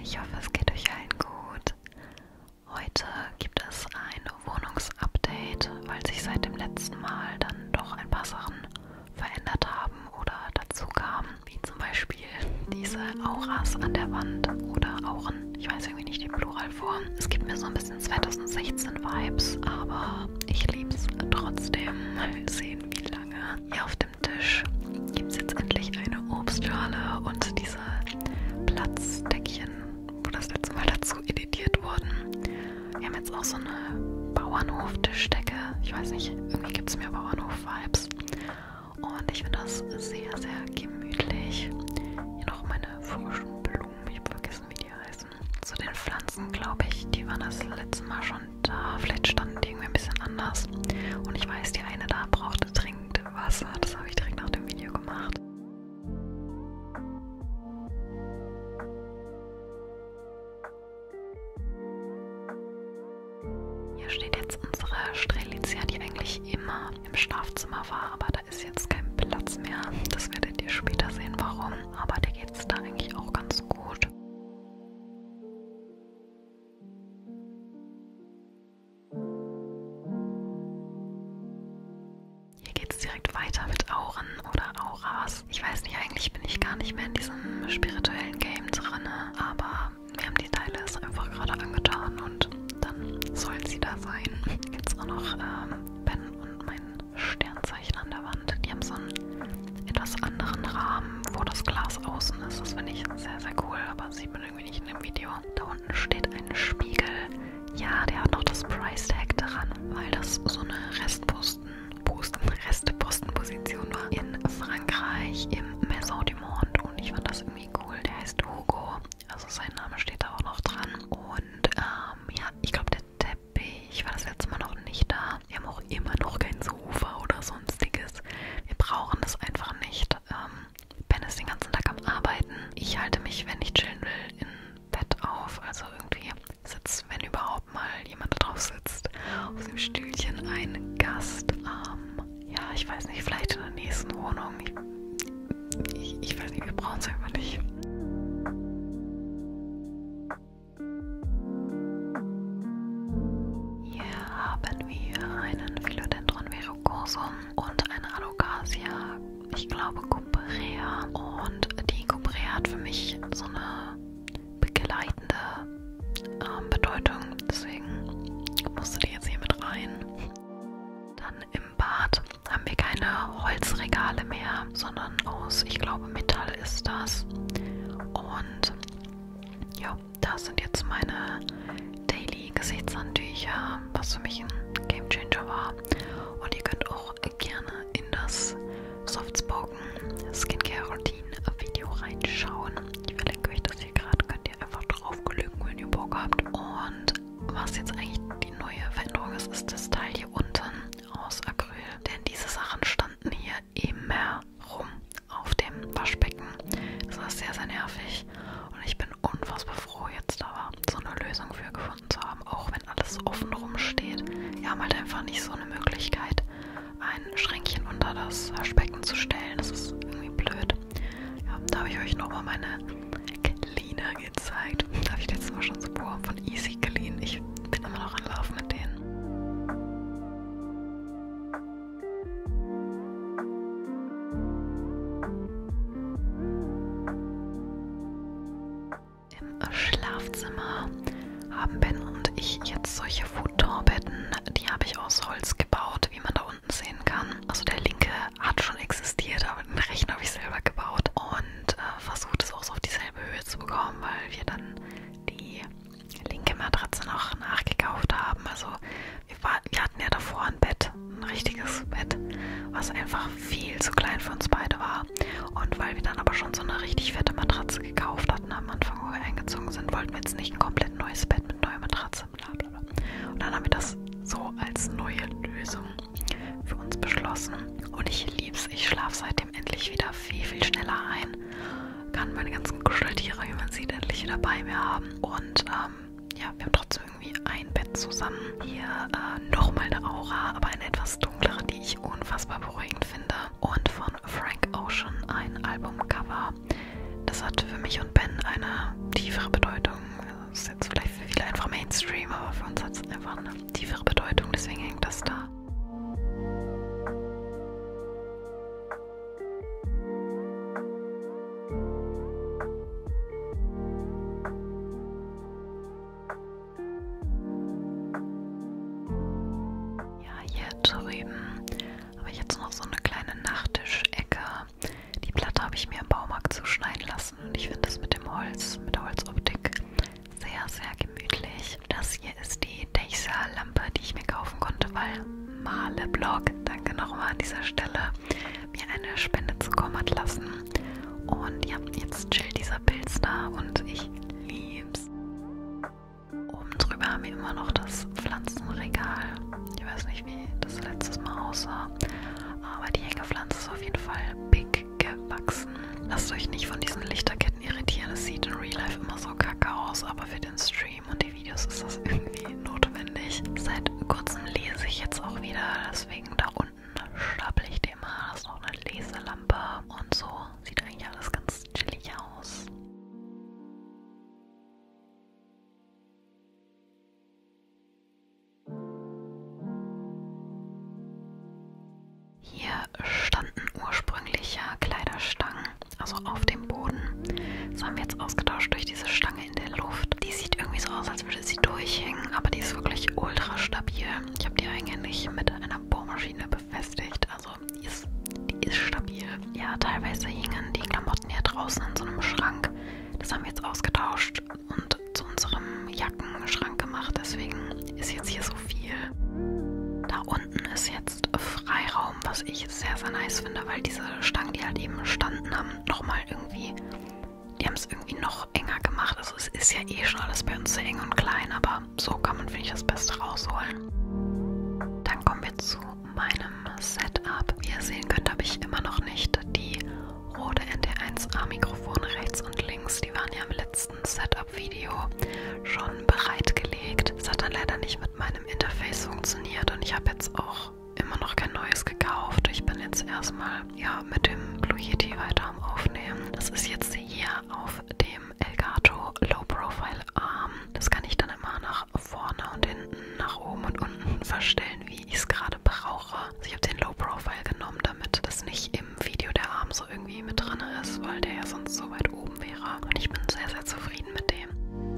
Ich hoffe, es geht euch allen gut. Heute gibt es ein Wohnungsupdate, weil sich seit dem letzten Mal dann doch ein paar Sachen verändert haben oder dazu kamen, wie zum Beispiel diese Auras an der Wand oder Auren. Ich weiß irgendwie nicht die Pluralform. Es gibt mir so ein bisschen 2016 Vibes, aber ich liebe es trotzdem. Mal sehen, wie lange. Hier auf dem Tisch gibt es jetzt endlich eine Obstschale und diese Platzdeckchen, wo das letzte Mal dazu editiert wurden. Wir haben jetzt auch so eine Bauernhof-Tischdecke. Ich weiß nicht, irgendwie gibt es mir Bauernhof-Vibes. Und ich finde das sehr, sehr gemütlich. Hier noch meine frischen Blumen. Ich habe vergessen, wie die heißen. Zu den Pflanzen, glaube ich, die waren das letzte Mal schon da. Vielleicht standen die irgendwie ein bisschen anders. Und ich weiß, die eine da brauchte dringend Wasser. Das habe ich direkt nach dem Video gemacht. Hier steht jetzt unsere Strelitzia, die eigentlich immer im Schlafzimmer war, aber da ist jetzt kein Platz mehr. Das werdet ihr später sehen, warum. Aber der geht es da eigentlich auch ganz gut. Hier geht es direkt weiter mit Auren oder Auras. Ich weiß nicht, eigentlich bin ich gar nicht mehr in diesem spirituellen Game drin, aber mir haben die Teile es einfach gerade angetan und dann sollen sie da sein. Jetzt auch noch Ben und mein Sternzeichen an der Wand. Die haben so einen etwas anderen Rahmen, wo das Glas außen ist. Das finde ich sehr, sehr cool, aber sieht man irgendwie nicht in dem Video. Da unten steht ein Spiegel. Ja, der hat noch das Price Tag dran, weil das so eine Restepostenposition war in Frankreich im Maison du Monde und ich fand das irgendwie cool. Der heißt Hugo, also sein Name steht da auch noch dran und ja, ich glaube der Teppich war das letzte Mal noch nicht da. Wir haben auch immer noch kein Sofa oder sonstiges. Wir brauchen das einfach nicht. Ben ist den ganzen Tag am Arbeiten. Ich halte mich, wenn ich chillen will, im Bett auf. Also irgendwie sitzt, wenn überhaupt mal jemand da drauf sitzt, auf dem Stühlchen ein Gast. Ja, ich weiß nicht, vielleicht in der nächsten Wohnung. Ich weiß nicht, wir brauchen es einfach nicht. Hier haben wir einen Philodendron verrucosum und eine Alocasia, ich glaube Cuprea. Und die Cuprea hat für mich so eine begleitende Bedeutung, deswegen musste die jetzt hier mit rein. Dann im Bad haben wir keine Holzregale mehr, sondern aus, ich glaube, Metall ist das. Und ja, das sind jetzt meine Daily Gesichtshandtücher, was für mich ein Gamechanger war. Und ihr könnt auch gerne in das Softspoken Skincare Routine Video reinschauen. Ich verlinke euch das hier gerade, könnt ihr einfach draufklicken, wenn ihr Bock habt. Und was jetzt eigentlich die neue Veränderung ist, ist das Teil hier unten aus Acryl. Denn diese Sachen standen hier immer rum auf dem Waschbecken. Das war sehr, sehr nervig. Und ich bin unfassbar froh, jetzt da so eine Lösung für gefunden zu haben. Auch wenn alles offen rumsteht. Wir haben halt einfach nicht so eine Möglichkeit, ein Schränkchen unter das Waschbecken zu stellen. Das ist irgendwie blöd. Ja, da habe ich euch nochmal meine Cleaner gezeigt. Da habe ich letztes Mal schon so von Easy Clean. Ich bin immer noch am Laufen mit denen. Im Schlafzimmer haben Ben und ich jetzt solche Futonbetten. Die habe ich aus Holz gebaut, wie man da unten sehen kann. Also der linke hat schon existiert, aber den rechten habe ich selber gebaut und versucht es auch so auf dieselbe Höhe zu bekommen, weil wir dann die linke Matratze noch nachgekauft haben. Also wir hatten ja davor ein Bett, ein richtiges Bett, was einfach viel zu klein für uns beide war. Und weil wir dann aber schon so eine richtig fette Matratze gekauft hatten am Anfang, wo wir eingezogen sind, wollten wir jetzt nicht ein komplett neues Bett mit neuer Matratze, bla bla bla. Und dann haben wir das so als neue Lösung für uns beschlossen. Und ich liebe es. Ich schlafe seitdem endlich wieder viel, viel schneller ein. Kann meine ganzen Kuscheltiere, wie man sieht, endlich wieder bei mir haben. Und ja, wir haben trotzdem irgendwie ein Bett zusammen. Hier nochmal eine Aura, aber eine etwas dunklere, die ich unfassbar beruhigend finde. Und von Frank Ocean ein Albumcover. Das hat für mich und Ben eine tiefere Bedeutung. Mainstream, aber für uns hat es einfach eine tiefere Bedeutung, deswegen hängt das da. Hier drüben habe ich jetzt noch so eine kleine Nachttischecke. Die Platte habe ich mir im Baumarkt zuschneiden lassen und ich finde das mit dem Holz, mit der Holzoptik sehr, sehr gemütlich. Das hier ist die Deixa-Lampe, die ich mir kaufen konnte, weil Male-Blog, danke nochmal an dieser Stelle, mir eine Spende zukommen hat lassen. Und ja, jetzt chillt dieser Pilz da und ich lieb's. Oben drüber haben wir immer noch das Pflanzenregal. Ich weiß nicht, wie das letztes Mal aussah, aber die Hängepflanze ist auf jeden Fall big gewachsen. Lasst euch nicht von diesen Lichterketten irritieren. Es sieht in Real Life immer so kacke aus, aber für den Stream und die Videos ist das irgendwie notwendig. Seit kurzem lese ich jetzt auch wieder, deswegen da unten stapel ich dem mal. Das ist noch eine Leselampe und so sieht eigentlich alles ganz chillig aus. Hier standen ursprünglich ja Kleiderstangen, also auf dem Boden. Das haben wir jetzt ausgetauscht durch diese Stange in der Luft. Die sieht irgendwie so aus, als würde sie durchhängen, aber die ist wirklich ultra stabil. Ich habe die eigentlich mit einer Bohrmaschine befestigt, also die ist stabil. Ja, teilweise hingen die Klamotten hier draußen in so einem Schrank. Das haben wir jetzt ausgetauscht und zu unserem Jackenschrank gemacht, deswegen ist jetzt hier so viel. Da unten ist jetzt Freiraum, was ich sehr, sehr nice finde, weil diese Stangen, die halt eben standen, haben nochmal irgendwie, die haben es irgendwie noch enger gemacht. Also es ist ja eh schon alles bei uns sehr eng und klein, aber so kann man, finde ich, das Beste rausholen. Dann kommen wir zu meinem Setup. Wie ihr sehen könnt, habe ich immer noch nicht die Rode NT1A Mikrofone rechts und links. Die waren ja im letzten Setup-Video schon bereitgelegt. Das hat dann leider nicht mit meinem Interface funktioniert und ich habe jetzt auch immer noch kein neues gekauft. Ich bin jetzt erstmal ja mit dem Blue Yeti weiter am Aufnehmen. Das ist jetzt hier auf dem Elgato Low Profile Arm. Das kann ich dann immer nach vorne und hinten, nach oben und unten verstellen, wie ich es gerade brauche. Also ich habe den Low Profile genommen, damit das nicht im Video der Arm so irgendwie mit drin ist, weil der ja sonst so weit oben wäre. Und ich bin sehr, sehr zufrieden mit dem.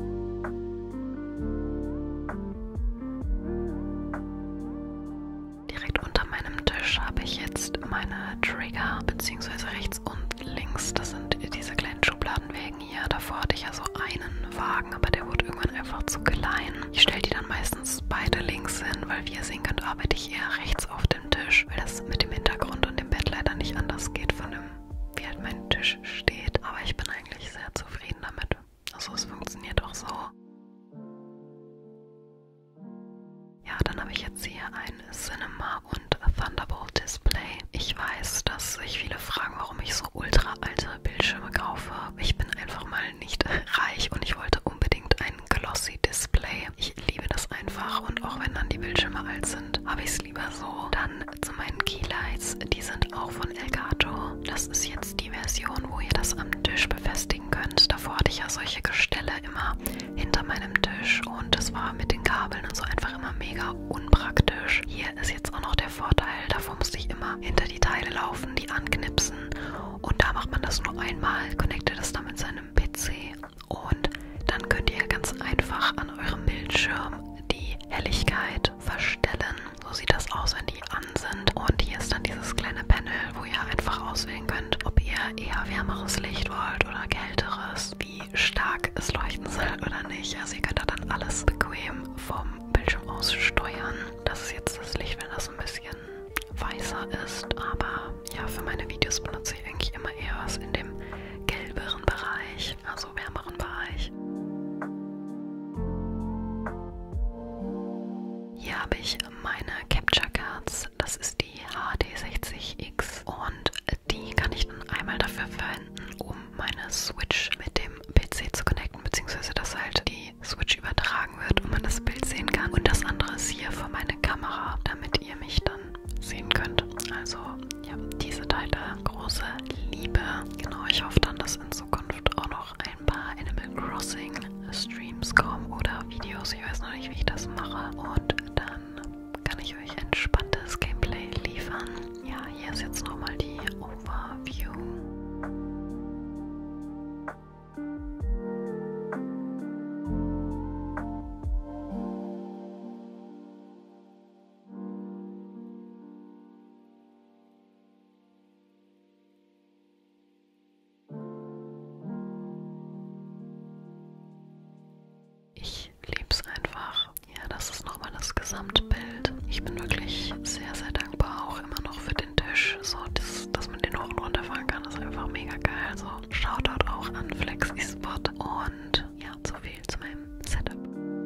Direkt unter meinem Tisch habe ich jetzt meine Trigger, beziehungsweise rechts und links. Das sind diese kleinen Schubladenwägen hier. Davor hatte ich ja so einen Wagen, aber der wurde irgendwann einfach zu klein. Ich stelle die dann meistens beide links hin, weil wie ihr sehen könnt, arbeite ich eher rechts auf dem Tisch, weil das mit dem Hintergrund und dem Bett leider nicht anders geht von dem, wie halt mein Tisch steht. Aber ich bin eigentlich sehr zufrieden damit. Also es funktioniert auch so. Ja, dann habe ich jetzt hier ein Cinema und Thunderbolt Display. Ich weiß, dass sich viele fragen, warum ich so ultra alte Bildschirme kaufe. Ich bin einfach mal nicht reich und ich wollte unbedingt ein Glossy Display. Ich liebe das einfach und auch wenn dann die Bildschirme alt sind, habe ich es lieber so. Dann zu meinen Keylights, die sind auch von Elgato. Das ist jetzt die Version, wo ihr das am Tisch befestigen könnt. Davor hatte ich ja solche Gestelle immer hinter meinem Tisch und das war mit den Kabeln und so einfach immer mega unpraktisch. Hier ist jetzt auch noch der Vorteil, davor musste ich immer hinter die Teile laufen, die anknipsen und da macht man das nur einmal, connectet das dann mit seinem PC und dann könnt ihr ganz einfach an eurem Bildschirm die Helligkeit verstellen. So sieht das aus, wenn die an sind. Und hier ist dann dieses kleine Panel, wo ihr einfach auswählen könnt, ob ihr eher wärmeres Licht wollt oder kälteres, wie stark es leuchten soll oder nicht. Also ihr könnt da dann alles bequem vom Bildschirm aus steuern. Das ist jetzt das Licht, wenn das ein bisschen weißer ist. Aber ja, für meine Videos benutze ich eigentlich immer eher was in dem gelberen Bereich, also wärmeren Bereich. Hier habe ich meine Capture Cards, das ist die HD60X und die kann ich dann einmal dafür verwenden, um meine Switch mit dem PC zu connecten, beziehungsweise dass halt die Switch übertragen wird und man das Bild sehen kann. Und das andere ist hier für meine Kamera, damit ihr mich dann sehen könnt. Also ja, diese Teile, große Liebe. Genau, ich hoffe dann, dass in Zukunft auch noch ein paar Animal Crossing Streams kommen oder Videos Videos. Ich weiß noch nicht, wie ich das mache. Und dann kann ich euch entspanntes Gameplay liefern. Ja, hier ist jetzt nochmal die Overview. Ich liebe es einfach. Ja, das ist nochmal das Gesamtbild. Ich bin wirklich sehr, sehr dankbar auch immer noch für den Tisch. So, dass man den hoch und runter fahren kann, ist einfach mega geil. So, Shoutout auch an FlexiSpot. Und ja, so viel zu meinem Setup.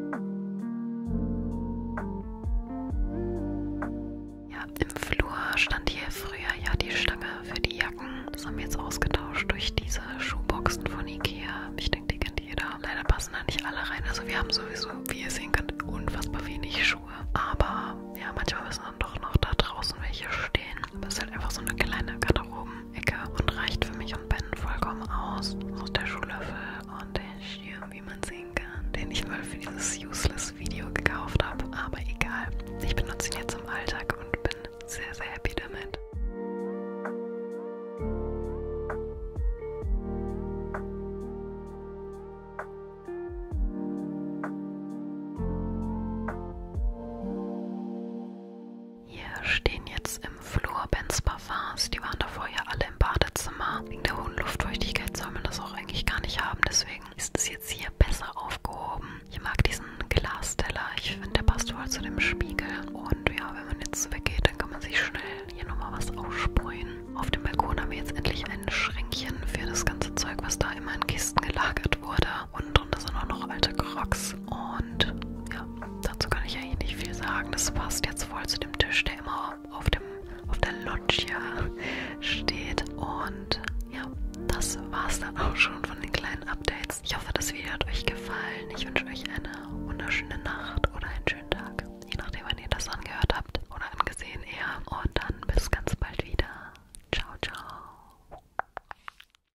Ja, im Flur stand hier früher ja die Stange für die Jacken. Das haben wir jetzt ausgetauscht durch diese Schuhboxen von Ikea. Ich denke, die kennt jeder. Leider passen da nicht alle rein. Also wir haben sowieso, wie ihr sehen könnt, unfassbar wenig Schuhe. Aber ja, manchmal müssen dann doch noch da draußen welche stehen. Aber es ist halt einfach so eine kleine Garderoben-Ecke und reicht für mich und Ben vollkommen aus. Aus der Schuhlöffel und der Schirm, wie man sehen kann, den ich mal für dieses Useless-Video gekauft habe. Aber egal, ich benutze ihn jetzt im Alltag und bin sehr, sehr happy damit. Hier stehen jetzt im Flur Bens Parfums. Die waren davor ja alle im Badezimmer. Wegen der hohen Luftfeuchtigkeit soll man das auch eigentlich gar nicht haben. Deswegen ist es jetzt hier besser aufgehoben. Ich mag diesen Glasteller. Ich finde, der passt voll zu dem Spiegel. Und ja, wenn man jetzt weggeht, dann kann man sich schnell hier nochmal was aussprühen. Auf dem Balkon haben wir jetzt endlich ein Schränkchen für das ganze Zeug, was da immer in Kisten gelagert wurde. Und drunter sind auch noch alte Crocs. Und ja, dazu kann ich eigentlich nicht viel sagen. Das passt jetzt voll zu dem Tisch, der immer auf der Loggia steht. Und ja, das war's dann auch